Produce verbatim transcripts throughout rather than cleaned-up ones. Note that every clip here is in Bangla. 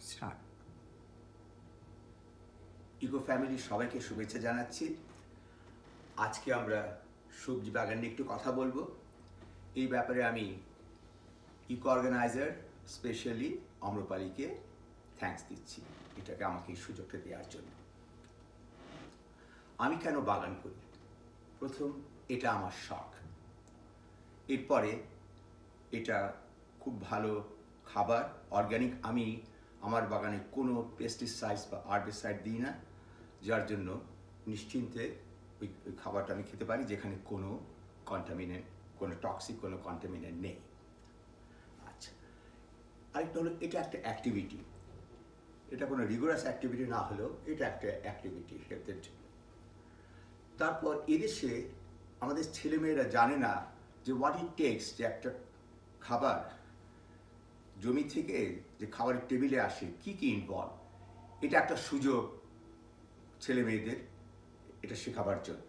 স্টার্ট। ইকো ফ্যামিলির সবাইকে শুভেচ্ছা জানাচ্ছি। আজকে আমরা সবজি বাগান নিয়ে একটু কথা বলবো। এই ব্যাপারে আমি ইকো অর্গানাইজার স্পেশালি আম্রপালিকে থ্যাঙ্কস দিচ্ছি এটাকে আমাকে এই সুযোগটা দেওয়ার জন্য। আমি কেন বাগান করি? প্রথম, এটা আমার শখ। এরপরে এটা খুব ভালো খাবার, অর্গানিক। আমি আমার বাগানে কোনো পেস্টিসাইডস বা হার্বিসাইড দিই না, যার জন্য নিশ্চিন্তে ওই ওই খাবারটা আমি খেতে পারি যেখানে কোনো কন্টামিনেন্ট, কোনো টক্সিক কোনো কন্টামিনেন্ট নেই। আচ্ছা, আরেকটা হলো এটা একটা অ্যাক্টিভিটি। এটা কোনো রিগুলাস অ্যাক্টিভিটি না হলেও এটা একটা অ্যাক্টিভিটি হেলথের জন্য। তারপর এদেশে আমাদের ছেলেমেয়েরা জানে না যে হোয়াট ইট টেক্স, যে একটা খাবার জমি থেকে যে খাবারের টেবিলে আসে কি কি ইনভলভ। এটা একটা সুযোগ ছেলে মেয়েদের এটা শেখাবার জন্য।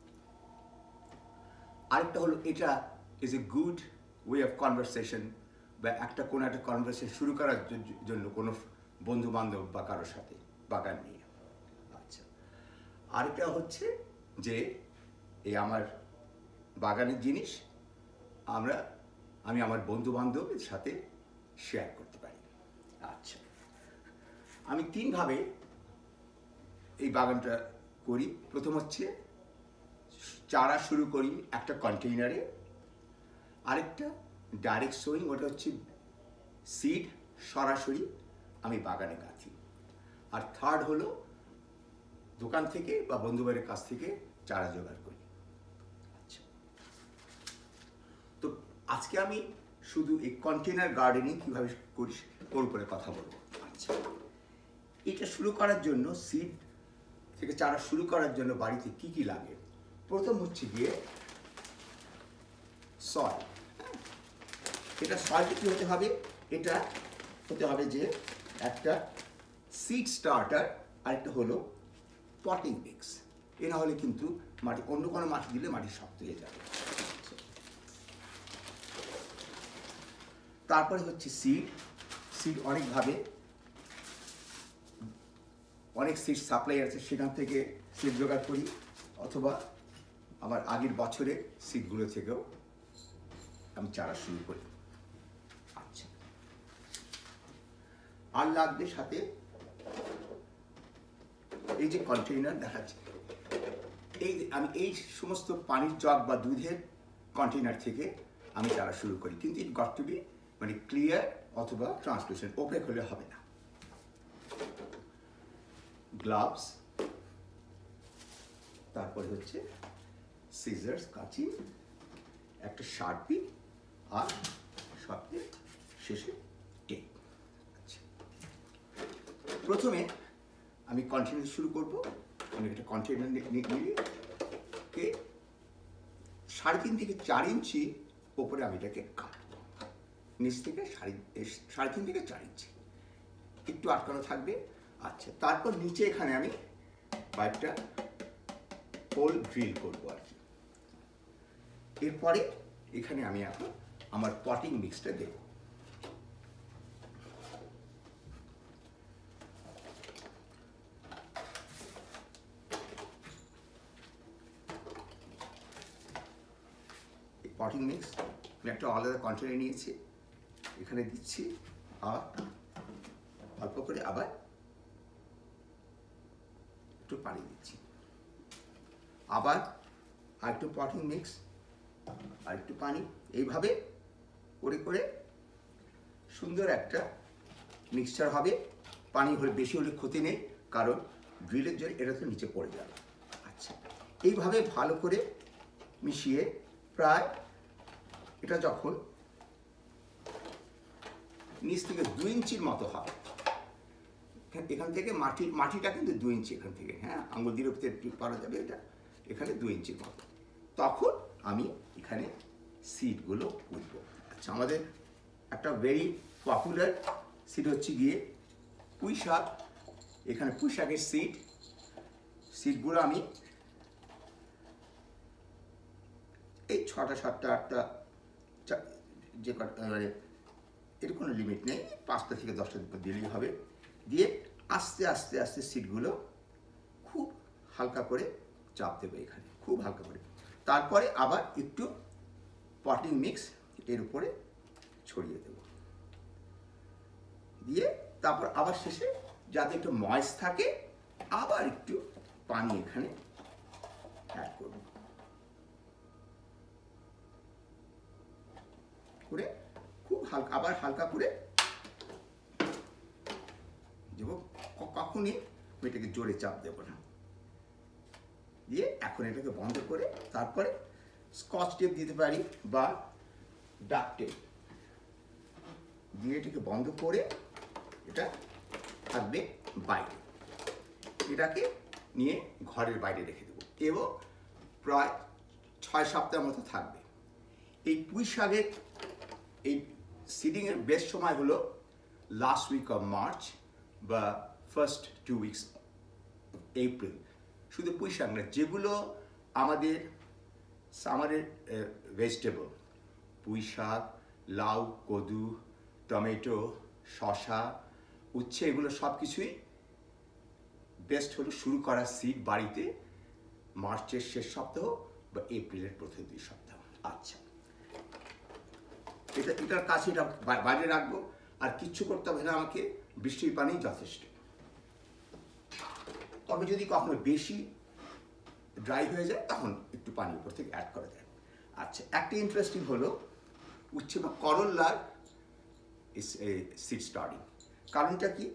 আরেকটা হলো এটা is a good way of conversation, বা একটা কোনো একটা কনভারসেশন শুরু করার জন্য কোনো বন্ধু বান্ধব বা কারোর সাথে বাগান নিয়ে। আচ্ছা, আরেকটা হচ্ছে যে এই আমার বাগানের জিনিস আমরা আমি আমার বন্ধু বান্ধবের সাথে শেয়ার করতে পারি। আচ্ছা, আমি তিনভাবে এই বাগানটা করি। প্রথম হচ্ছে চারা শুরু করি একটা কন্টেইনারে, আরেকটা ডাইরেক্ট সোয়িং, ওটা হচ্ছে সিড সরাসরি আমি বাগানে গাঁথি। আর থার্ড হলো দোকান থেকে বা বন্ধুবাড়ির কাছ থেকে চারা জোগাড় করি। আচ্ছা, তো আজকে আমি শুধু এই কন্টেইনার গার্ডেনিং কীভাবে করি ওর উপরে কথা বলবো। আচ্ছা, এটা শুরু করার জন্য, সিড থেকে চারা শুরু করার জন্য বাড়িতে কি কি লাগে? প্রথম হচ্ছে গিয়ে সয়েল। এটা সয়েলটা কী হতে হবে? এটা হতে হবে যে একটা সিড স্টার্টার, আর একটা হলো পটিং মিক্স। এ না হলে কিন্তু মাটি, অন্য কোনো মাটি দিলে মাটি শক্ত হয়ে যাবে। তারপরে হচ্ছে সিড। সিড অনেকভাবে, অনেক সিড সাপ্লাই আছে, সেখান থেকে সিড জোগাড় করি, অথবা আমার আগের বছরের সিডগুলো থেকেও আমি চারা শুরু করি। আচ্ছা, আর লাগবে সাথে এই যে কন্টেইনার দেখাচ্ছে, এই আমি এই সমস্ত পানির জগ বা দুধের কন্টেইনার থেকে আমি চারা শুরু করি, কিন্তু ইট গট টু বি মানে ক্লিয়ার অথবা ট্রান্সলুসেন্ট, ওপেক হলে হবে না। গ্লাভস, তারপরে হচ্ছে সিজার্স কাঁচি, একটা শার্পি, আর সবচেয়ে শেষে টেপ। আচ্ছা, প্রথমে আমি কন্টেইনার শুরু করব। আমি একটা কন্টেইনার নিয়ে কে সাড়ে তিন থেকে চার ইঞ্চি ওপরে আমি এটাকে কাটবো, নিচ থেকে সাড়ে সাড়ে তিন থেকে চার ইঞ্চি একটু আটকানো থাকবে। আচ্ছা, তারপর নিচে এখানে আমি পাইপটা হোল ড্রিল করবো আর কি। এরপরে এখানে আমি এখন আমার পটিং মিক্সটা দেব। পটিং মিক্স আমি একটা আলাদা কন্টেনার নিয়েছি, এখানে দিচ্ছি, আর অল্প করে আবার একটু পানি দিচ্ছি, আবার আর একটু পটিং মিক্স, আর একটু পানি, এইভাবে করে করে সুন্দর একটা মিক্সচার হবে। পানি হলে বেশি হলে ক্ষতি নেই, কারণ ড্রিলের জন্য এটা তো নিচে পড়ে যাবে। আচ্ছা, এইভাবে ভালো করে মিশিয়ে প্রায় এটা যখন নিচ থেকে দু ইঞ্চির মতো হবে, এখান থেকে মাটি মাটিটা কিন্তু দু ইঞ্চি এখান থেকে, হ্যাঁ আঙুল দিয়ে পারা যাবে, এটা এখানে দু ইঞ্চির মতো, তখন আমি এখানে সিডগুলো পুঁতব। আচ্ছা, আমাদের একটা ভেরি পপুলার সিড হচ্ছে গিয়ে পুঁই শাক। এখানে পুঁই শাকের সিড সিডগুলো আমি এই ছটা সাতটা আটটা যে মানে এর কোনো লিমিট নেই, পাঁচটা থেকে দশটা দিলেই হবে। দিয়ে আস্তে আস্তে আস্তে সিডগুলো খুব হালকা করে চাপ দেবো এখানে, খুব হালকা করে। তারপরে আবার একটু পটিং মিক্স এর উপরে ছড়িয়ে দেব, দিয়ে তারপর আবার শেষে যাতে একটু ময়েস্ট থাকে আবার একটু পানি এখানে অ্যাড করব, করে খুব হালকা আবার হালকা করে দেবো। কখনই এটাকে জোরে চাপ দেবো না। দিয়ে এখন এটাকে বন্ধ করে তারপরে স্কচ টেপ দিতে পারি বা ডাক টেপ দিয়ে এটাকে বন্ধ করে এটা থাকবে বাইরে। এটাকে নিয়ে ঘরের বাইরে রেখে দেবো এবং প্রায় ছয় সপ্তাহের মতো থাকবে। এই পুঁই শাকের এই সিডিংয়ের বেস্ট সময় হলো লাস্ট উইক অফ মার্চ বা ফার্স্ট টু উইকস এপ্রিল। শুধু পুঁই শাক না, যেগুলো আমাদের সামারের ভেজিটেবল, পুঁই শাক, লাউ, কদু, টমেটো, শসা, উচ্ছে, এগুলো সব কিছুই বেস্ট হলো শুরু করা সিড বাড়িতে মার্চের শেষ সপ্তাহ বা এপ্রিলের প্রথম দুই সপ্তাহ। আচ্ছা, এটা এটার কাছে এটা বাইরে রাখবো, আর কিচ্ছু করতে হবে না আমাকে, বৃষ্টির পানি যথেষ্ট। তবে যদি কখনো বেশি ড্রাই হয়ে যায় তখন একটু পানি উপর থেকে অ্যাড করা যায়। আচ্ছা, একটা ইন্টারেস্টিং হলো উচ্ছে বা করল্লার সিড স্টার্টিং। কারণটা কি?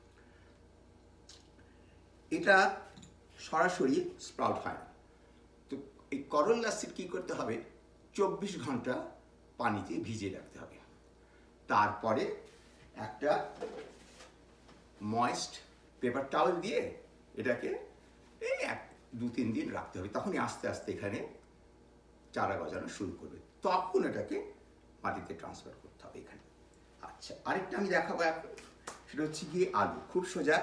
এটা সরাসরি স্প্রাউট হয় না। তো এই করল্লা সিড কী করতে হবে, চব্বিশ ঘন্টা পানিতে ভিজিয়ে রাখতে হবে। তারপরে একটা ময়েস্ট পেপার টাওয়েল দিয়ে এটাকে এই এক দু তিন দিন রাখতে হবে। তখনই আস্তে আস্তে এখানে চারা গজানো শুরু করবে, তখন এটাকে মাটিতে ট্রান্সফার করতে হবে এখানে। আচ্ছা, আরেকটা আমি দেখাবো এখন, সেটা হচ্ছে গিয়ে আলু। খুব সোজা,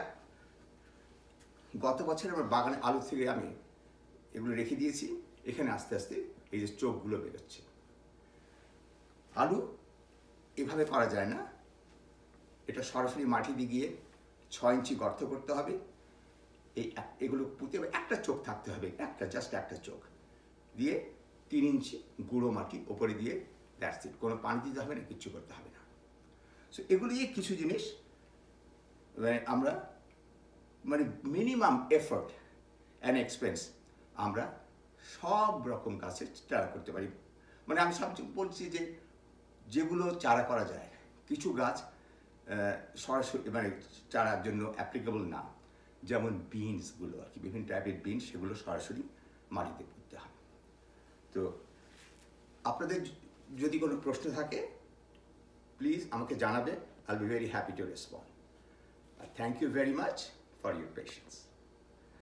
গত বছর আমার বাগানে আলু থেকে আমি এগুলো রেখে দিয়েছি, এখানে আস্তে আস্তে এই যে চোখগুলো বেরোচ্ছে। আলু এভাবে করা যায় না, এটা সরাসরি মাটি দিয়ে গিয়ে ছয় ইঞ্চি গর্ত করতে হবে, এই এগুলো পুঁতে একটা চোখ থাকতে হবে, একটা জাস্ট একটা চোখ দিয়ে তিন ইঞ্চি গুঁড়ো মাটি ওপরে দিয়ে দ্যাটস ইট। কোনো পানি দিতে হবে না, কিচ্ছু করতে হবে না। সো এগুলো দিয়ে কিছু জিনিস আমরা মানে মিনিমাম এফোর্ট অ্যান্ড এক্সপেন্স আমরা সব রকম গাছের চারা করতে পারি। মানে আমি সব বলছি যে যেগুলো চারা করা যায়, কিছু গাছ সরাসরি মানে চারার জন্য অ্যাপ্লিকেবল না, যেমন বিনসগুলো আর কি, বিভিন্ন টাইপের বিনস, সেগুলো সরাসরি মাটিতে পুঁততে হয়। তো আপনাদের যদি কোনো প্রশ্ন থাকে প্লিজ আমাকে জানাবে, I will be very happy to respond. Thank you very much for your patience.